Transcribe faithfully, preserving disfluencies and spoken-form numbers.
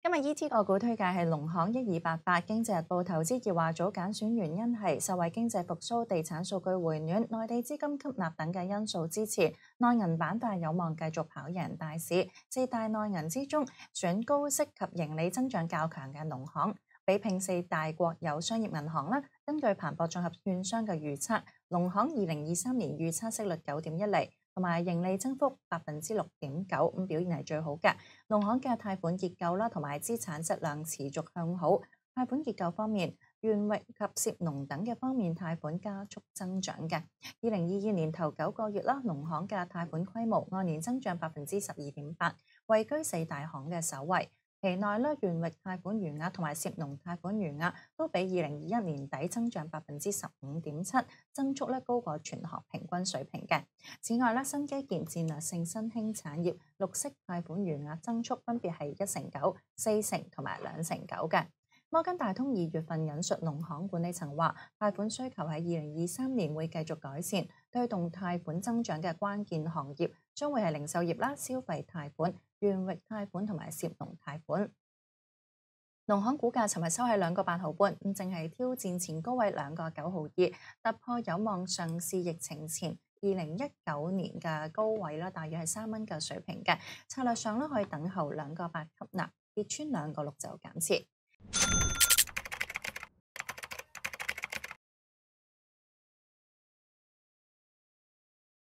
今日 E T 個股推介係農行一二八八，經濟日報投資熱話組揀選原因係受惠經濟復甦、地產數據回暖、內地資金吸納等嘅因素支持，內銀板塊有望繼續跑贏大市。四大內銀之中，選高息及盈利增長較強嘅農行，比拼四大國有商業銀行啦。根據彭博綜合券商嘅預測，農行二零二三年預測息率九點一厘。同埋盈利增幅百分之六點九，咁表現係最好嘅。農行嘅貸款結構啦，同埋資產質量持續向好。貸款結構方面，縣域及涉農等嘅方面貸款加速增長嘅。二零二二年頭九個月啦，農行嘅貸款規模按年增長百分之十二點八，位居四大行嘅首位。期內咧，縣域貸款餘額同埋涉農貸款餘額都比二零二一年底增長百分之十五點七，增速咧高過全行平均水平嘅。此外咧，新基建、戰略性新興產業、綠色貸款餘額增速分別係一成九、四成同埋兩成九嘅。摩根大通二月份引述農行管理層話，貸款需求喺二零二三年會繼續改善，推動貸款增長嘅關鍵行業將會係零售業啦、消費貸款、縣域貸款同埋涉農貸款。農行股價尋日收喺兩個八毫半，咁淨係挑戰前高位兩個九毫二，突破有望上市疫情前二零一九年嘅高位啦，大約係三蚊嘅水平嘅。策略上咧可以等候兩個八吸納，跌穿兩個六就減持。